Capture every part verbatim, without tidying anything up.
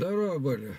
Здорово были.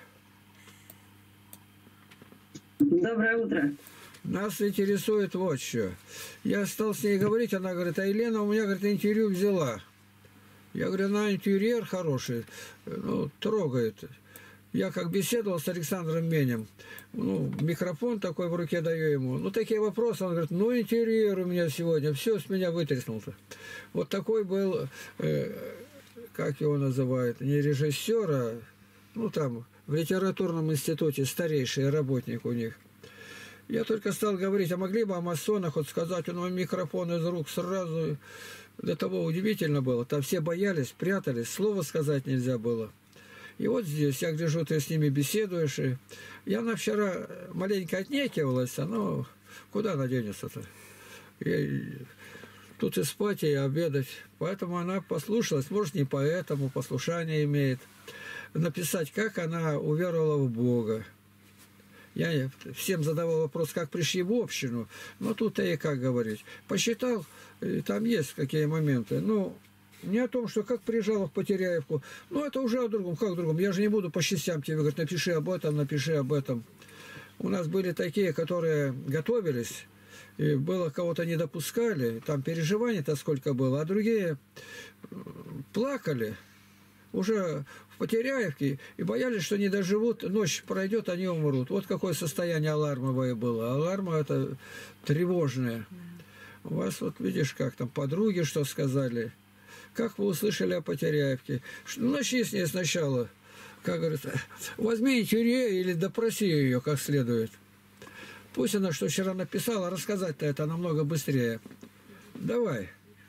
Доброе утро. Нас интересует вот что. Я стал с ней говорить, она говорит, а Елена у меня, говорит, интервью взяла. Я говорю, она интерьер хороший, ну, трогает. Я как беседовал с Александром Менем, ну, микрофон такой в руке даю ему. Ну, такие вопросы, он говорит, ну, интерьер у меня сегодня, все с меня вытряснуло. Вот такой был, э, как его называют, не режиссер, а, ну, там, в литературном институте старейший работник у них. Я только стал говорить, а могли бы о масонах вот сказать, у него микрофон из рук сразу. До того удивительно было. Там все боялись, прятались, слова сказать нельзя было. И вот здесь, я гляжу, ты с ними беседуешь. И я на вчера маленько отнекивалась, а ну, куда она денется-то? Тут и спать, и обедать. Поэтому она послушалась, может, не поэтому, послушание имеет. Написать, как она уверовала в Бога. Я всем задавал вопрос, как пришли в общину, но тут и как говорить. Посчитал, там есть какие моменты. Ну, не о том, что как приезжала в Потеряевку. Ну, это уже о другом. Как о другом? Я же не буду по частям тебе говорить, напиши об этом, напиши об этом. У нас были такие, которые готовились, и было кого-то не допускали. Там переживаний-то сколько было, а другие плакали. Уже в Потеряевке, и боялись, что не доживут, ночь пройдет, они умрут. Вот какое состояние алармовое было. Аларма это тревожное. У вас вот видишь, как там подруги что сказали. Как вы услышали о Потеряевке? Ну, начни с ней сначала. Как говорится, возьми интервью или допроси ее как следует. Пусть она, что вчера написала, рассказать-то это намного быстрее. Давай.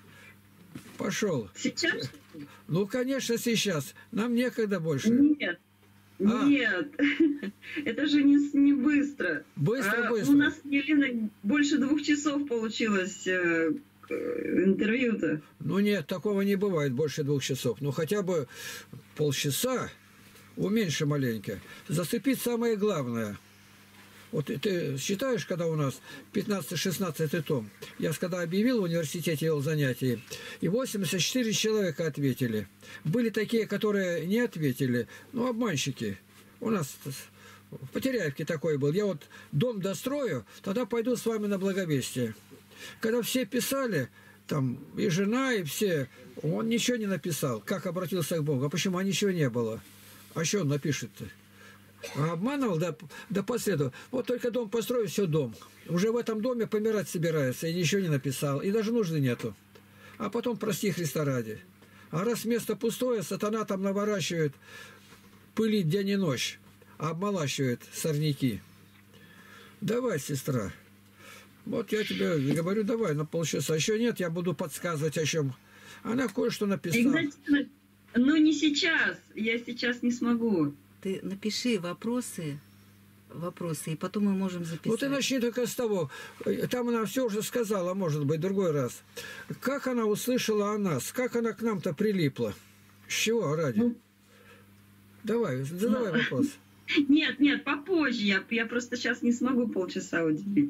Пошел. Сейчас? Ну, конечно, сейчас. Нам некогда больше. Нет. А. Нет. Это же не, не быстро. Быстро, а быстро. У нас, Елена, больше двух часов получилось э, интервью-то. Ну, нет, такого не бывает больше двух часов. Ну, хотя бы полчаса, уменьши маленько. Зацепить самое главное. Вот ты считаешь, когда у нас пятнадцатый-шестнадцатый том, я когда объявил в университете, вел занятия, и восемьдесят четыре человека ответили. Были такие, которые не ответили, ну, обманщики. У нас в Потеряевке такой был. Я вот дом дострою, тогда пойду с вами на Благовестие. Когда все писали, там и жена, и все, он ничего не написал, как обратился к Богу. А почему? А ничего не было. А что он напишет-то? А обманывал до, до последовательного. Вот только дом построю, все дом. Уже в этом доме помирать собирается, и ничего не написал, и даже нужды нету. А потом прости Христа ради. А раз место пустое, сатана там наворачивает, пылит день и ночь, а обмолачивает сорняки. Давай, сестра. Вот я тебе говорю, давай на полчаса. Еще нет, я буду подсказывать о чем. Она кое-что написала. Но не сейчас. Я сейчас не смогу. Ты напиши вопросы, вопросы, и потом мы можем записать. Вот и начни только с того. Там она все уже сказала, может быть, другой раз. Как она услышала о нас? Как она к нам-то прилипла? С чего ради? Ну, давай, задавай ну, вопрос. Нет, нет, попозже. Я, я просто сейчас не смогу полчаса уделить.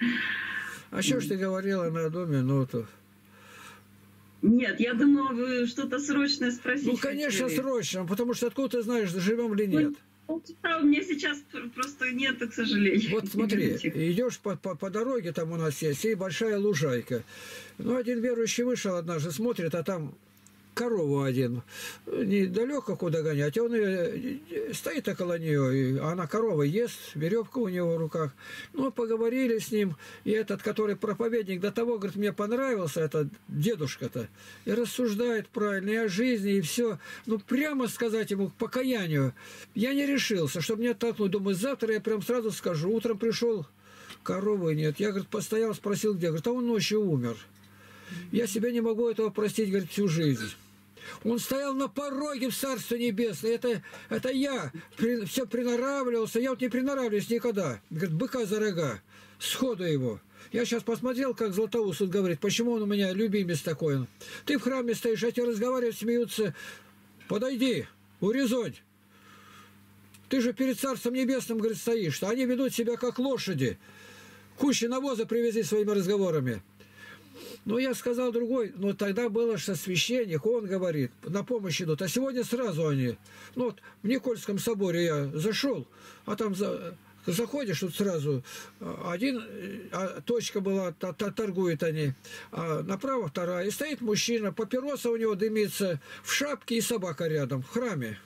А что ж ты говорила на одну минуту? Нет, я думала, вы что-то срочное спросите. Ну, конечно, хотели. Срочно, потому что откуда ты знаешь, живем или нет? Полчаса у меня сейчас просто нет, к сожалению. Вот смотри, идешь по, по, по дороге, там у нас есть, и большая лужайка. Ну, один верующий вышел однажды, смотрит, а там корову один, недалеко куда гонять, а он и стоит около нее, и она корова ест, веревка у него в руках. Ну, поговорили с ним, и этот, который проповедник, до того, говорит, мне понравился этот дедушка-то, и рассуждает правильно и о жизни, и все. Ну, прямо сказать ему к покаянию, я не решился, чтобы меня оттолкнуть. Думаю, завтра я прям сразу скажу. Утром пришел, коровы нет. Я, говорит, постоял, спросил, где. Говорит, а он ночью умер. Я себе не могу этого простить, говорит, всю жизнь. Он стоял на пороге в Царство Небесное. Это, это я при, все приноравливался. Я вот не приноравливаюсь никогда. Говорит, быка за рога. Сходу его. Я сейчас посмотрел, как Златоуст тут говорит, почему он у меня любимец такой. Ты в храме стоишь, а тебе разговаривают, смеются. Подойди, урезонь. Ты же перед Царством Небесным, говорит, стоишь. Они ведут себя как лошади. Кучу навоза привезли своими разговорами. Ну, я сказал другой, но тогда было, что священник, он говорит, на помощь идут. А сегодня сразу они. Ну, вот в Никольском соборе я зашел, а там за, заходишь, тут сразу один, а, точка была, та, та, торгуют они, а направо вторая. И стоит мужчина, папироса у него дымится, в шапке и собака рядом, в храме.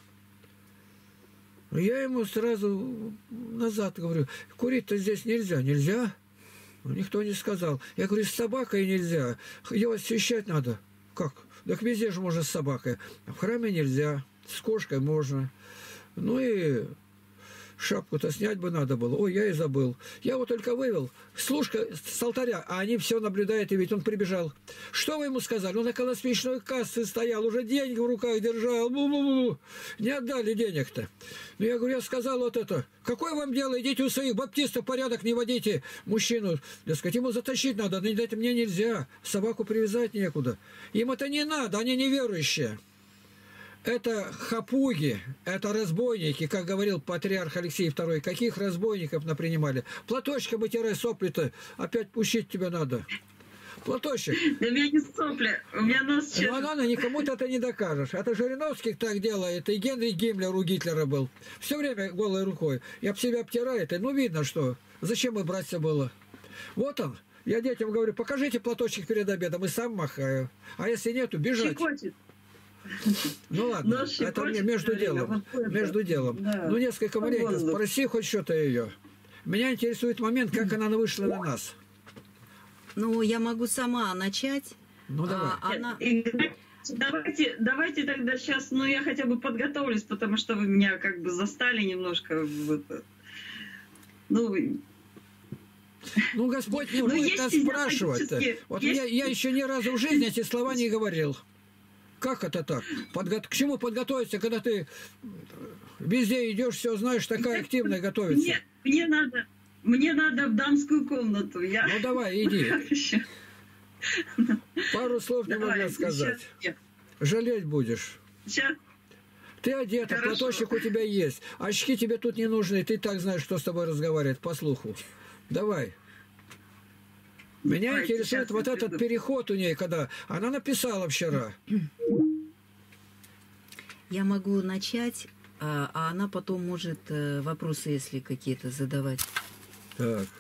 Я ему сразу назад говорю, курить-то здесь нельзя. Нельзя? Никто не сказал. Я говорю, с собакой нельзя. Ее освещать надо. Как? Так везде же можно с собакой. А в храме нельзя. С кошкой можно. Ну и шапку-то снять бы надо было. Ой, я и забыл. Я его только вывел. Служка с алтаря, а они все наблюдают, и ведь он прибежал. Что вы ему сказали? Он около свечной кассы стоял, уже деньги в руках держал. Бу-бу-бу. Не отдали денег-то. Ну, я говорю, я сказал вот это. Какое вам дело? Идите у своих баптистов, порядок не водите мужчину. Так сказать, ему затащить надо. Но дать мне нельзя. Собаку привязать некуда. Им это не надо, они неверующие. Это хапуги, это разбойники, как говорил патриарх Алексей второй. Каких разбойников напринимали? Платочком вытирай сопли-то, опять пущить тебя надо. Платочек. Да у меня не сопли, у меня нос честно. Ну, она, никому-то это не докажешь. Это Жириновский так делает, и Генрих Гиммлер у Гитлера был. Все время голой рукой. И об себя обтирает, и ну видно, что. Зачем и брать-то было? Вот он. Я детям говорю, покажите платочек перед обедом, и сам махаю. А если нету, бежать. Щекочет. Ну ладно, Нож это мне щекочет, между Марина, делом. вот это. Между делом. Да. Ну, несколько маленько. Воздух. Спроси хоть что-то ее. Меня интересует момент, как она вышла на нас. Ну, я могу сама начать. Ну, давай. А, она... И Давайте, давайте тогда сейчас, ну я хотя бы подготовлюсь, потому что вы меня как бы застали немножко в это. Ну, Ну, Господь не Ну, будет есть нас и спрашивать. диалогические- Вот есть- я, я еще ни разу в жизни эти слова не говорил. Как это так? Подго... К чему подготовиться, когда ты везде идешь, все знаешь, такая активная готовится? мне, мне надо, мне надо в дамскую комнату. Я... Ну, давай, иди. Пару слов не Давай, могла сказать. Сейчас, Жалеть будешь. сейчас. Ты одета, Хорошо. платочек у тебя есть. Очки тебе тут не нужны. Ты так знаешь, кто с тобой разговаривает по слуху. Давай. Меня Давайте, интересует сейчас вот я этот приду. переход у ней, когда она написала вчера. Я могу начать, а а она потом может э, вопросы, если какие-то, задавать. Так.